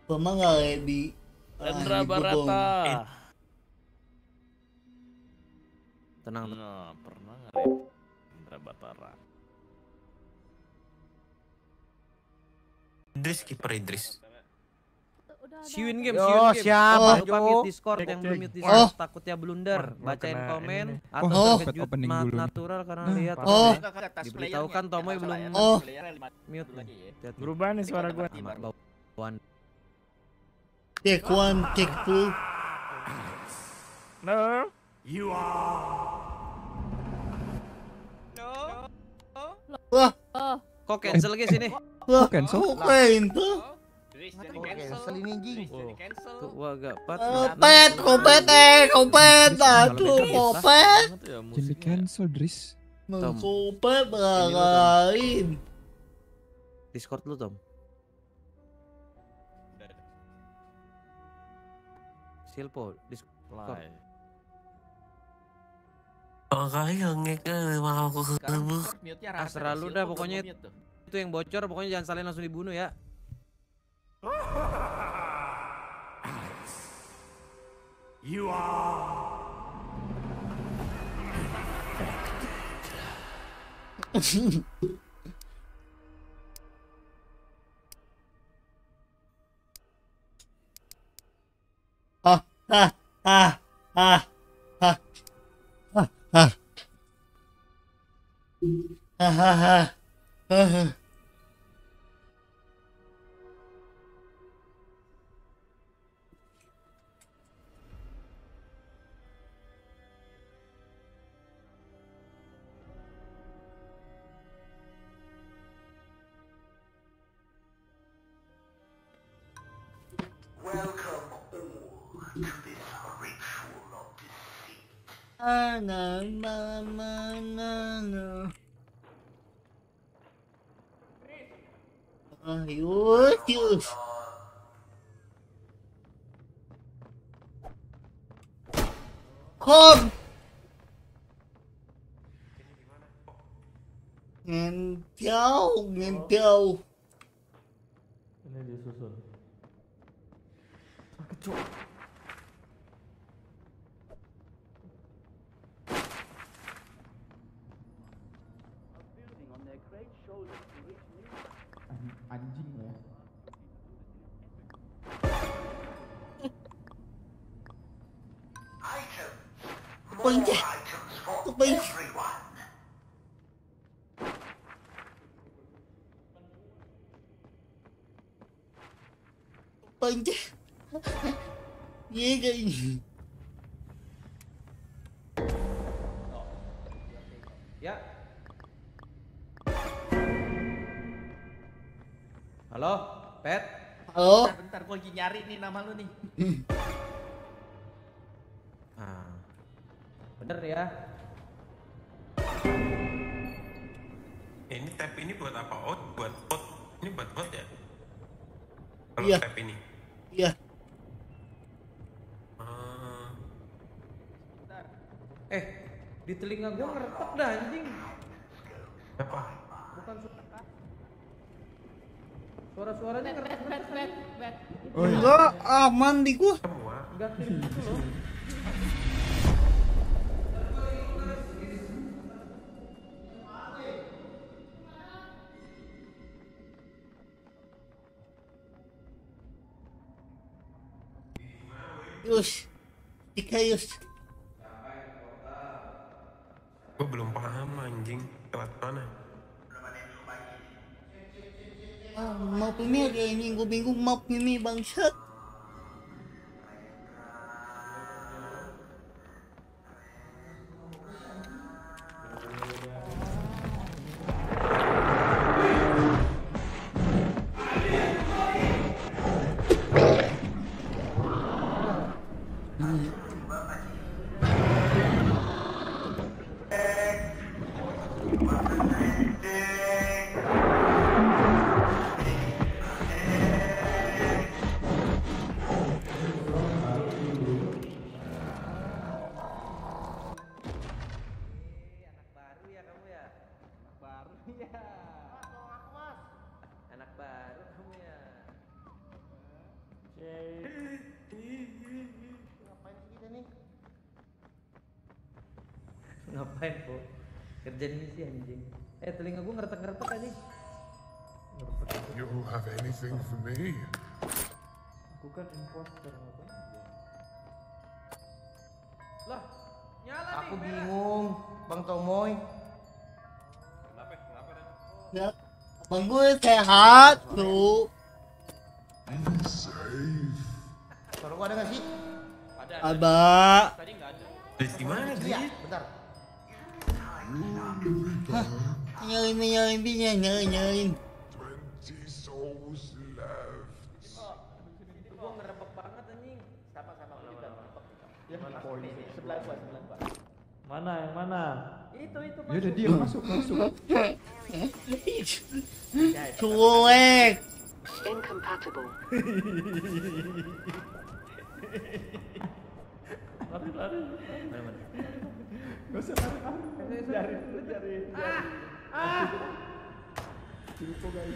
Pernah nggak kayak di Chandra di Bogor? Barata. Tenang. Nah, pernah nggak Rep? Chandra Batara. Idris, kiper Idris. Siwin game, Yo, siwin game. siapa, Lupa Jo? mute Discord, Cek, yang cek. belum mute Oh. Discord takutnya blunder. Wah, Bacain kena komen ini nih. atau Oh. terkejut Opening dulu nih. natural karena lihat Oh. diberitahukan Tomoy belum Oh. mute nih. Lihat nih. Berubah nih suara gue. Amat bawaan. Cek one, cek two. No. Wah, Kok cancel guys ini? wah, cancel? oke itu. Cancel ini anjing. Tuh gua agak pat. Kopet, aduh, kopet. Jadi cancel, Dris. Kopet beragain. Discord lu, Tom. Silpo, Discord. Makanya ngeknya malah aku ketemu. Terserah lu dah pokoknya itu yang bocor, pokoknya jangan salin langsung dibunuh ya. Ah, ah, ah, ah, ah, ah, ah. Ah. Na na na na na. Ayos. Kom. Ngentiau. Ini disusun. Anjing ya. Apa ini? Apa ini? Iya kayak ini. Ya. Halo, Pet. Halo? Bentar, gua lagi nyari nih nama lu nih. Ah. Bener ya. Ini tab ini buat apa? Oh, buat bot. Ini buat bot ya? Kalau Iya. tab ini. Iya. Di telinga gua ngeretek dah anjing. Apa? Bukan suara-suaranya ngeretek. Enggak aman di gua. Semua. Enggak kirim gitu loh. Yus. Yus. Gue belum paham anjing. Lewat mana? Map ini ada ini, gue bingung map ini bangsat. Ngapain, Po? Kerjaan misi anjing. Telinga gua ngeretek-ngeretek anjing. You have anything for me? Aku kan imposter apa? Lah, nyala nih. Aku merah. bingung, Bang Tomoy. Ya, abang gue sehat tuh. Suara gua ada nggak sih? Ada. Dris gimana, Iya, Dris? bentar. Nyalain. 20 souls left. Gua ngerebek banget anjing. Sama-sama kita. Ya, sebelah gua. Mana yang mana? Itu Ya udah dia masuk. Cuek. Incompatible. Lari. Mana? Gak usah lari. Cari. Lupa guys.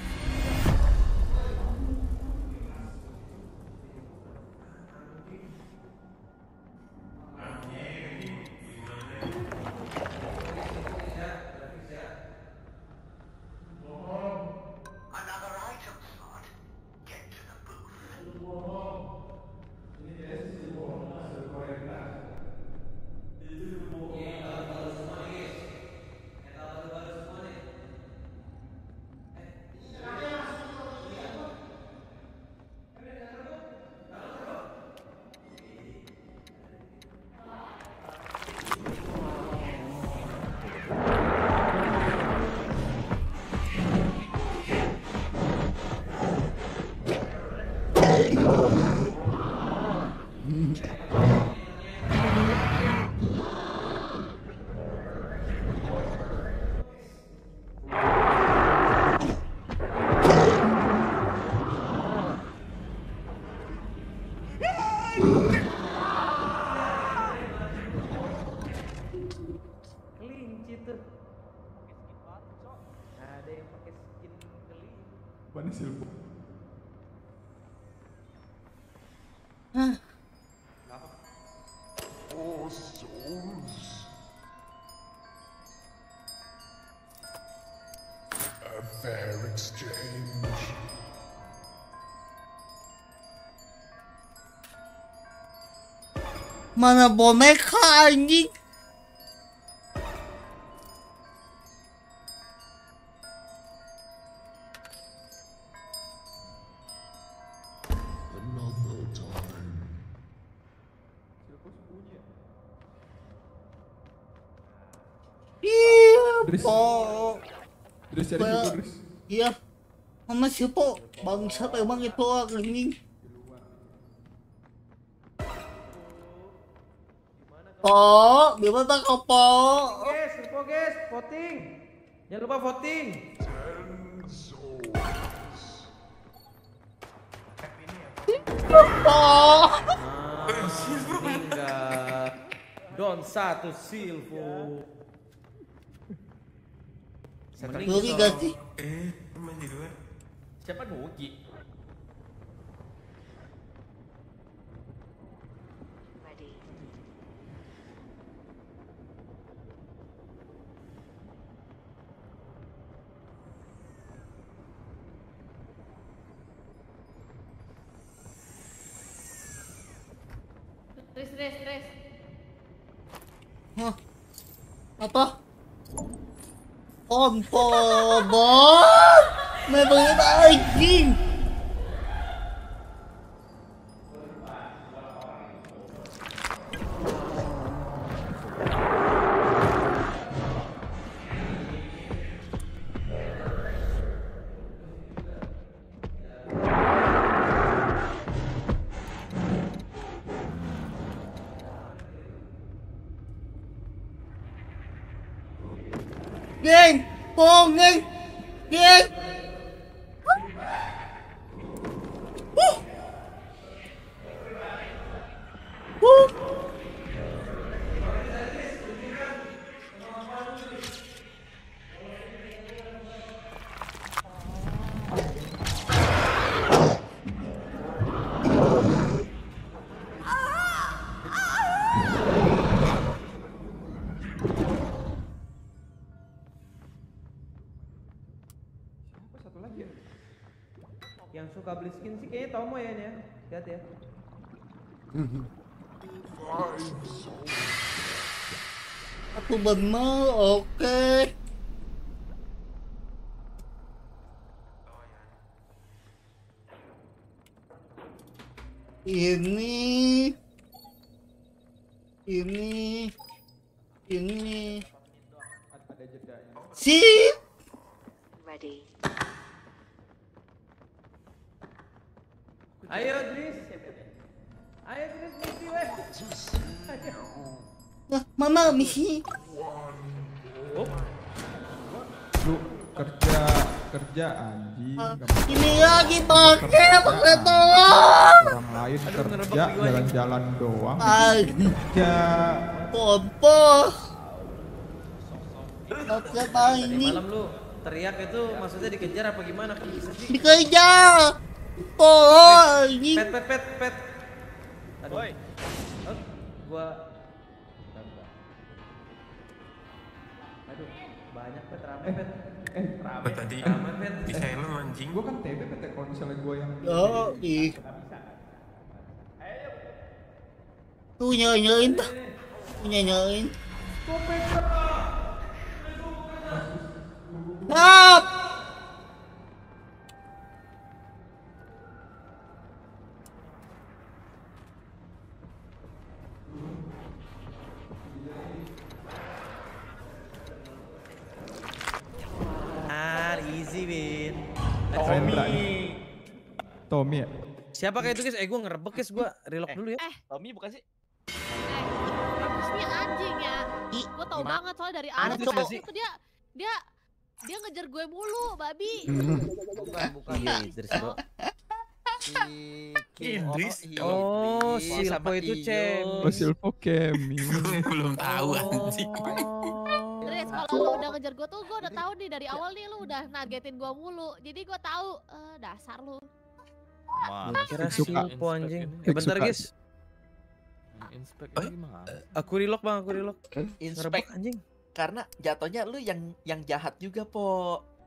Kelinci tuh. Ada yang pakai skin kelinci. Mana silpo? Four souls. A fair exchange. Mana boneka anjing? Another time. Dris. Oh, Dris cari silpo Dris. iya. Mama siapa? Bangsat emang itu anjing. Oh, gimana kau po? Guys, lupa guys, voting. Jangan lupa voting. 10 souls. Oh, Enggak. Don satu silvo. Nugi gak sih? Teman di luar. Siapa Nugi? Ready. Tres. Hah? Apa? Bot! May banget anjing! Geng! Geng! suka beli skin sih kayaknya Tomo ya ini ya. Lihat ya. 5 souls. Aku bener, oke. Ini Ada jedanya. sip. Ready. Ayo Dris. Ayo Dris misi weh. Nah, mama misi. Lu kerja anjing. Ini lagi pakai tolong. Orang lain kerja jalan-jalan doang. Ay, Kerja. pompo. Oke, Pak Tadi ini malam lu teriak itu maksudnya dikejar apa gimana? Kok bisa sih? dikejar. Oh, ini Pet. Aduh. Woi. Oh, gua bentar. Aduh, banyak pet rame pet. Apa tadi? Rame pet. Di silent anjing. Gue kan TB PT kalau misalnya gue yang oh, ih. Tuh nyalain. Nyalain. Stop! Easy win. Tommy ya. Siapa kayak itu guys? Gua ngerebek guys, gua relock dulu ya. Tommy bukan sih? Bagus nih anjing ya. Gue tau banget soalnya dari awal Anjing tuh gak sih? dia ngejar gue mulu, babi. Bukan iya Idris bro. Idris. Oh, Silpo itu Cem. Oh Silpo Kemi. Belum tahu anjing. Dres, kalau lo udah ngejar gue tuh gue udah tahu nih dari awal nih lo udah nagetin gue mulu. Jadi gue tahu dasar lo. Kira Suka. Silpo anjing. Suka. Bentar guys. Inspect ini gimana? Aku relock bang, aku relock. Inspect Ngerebek anjing. karena jatuhnya lu yang jahat juga, Po.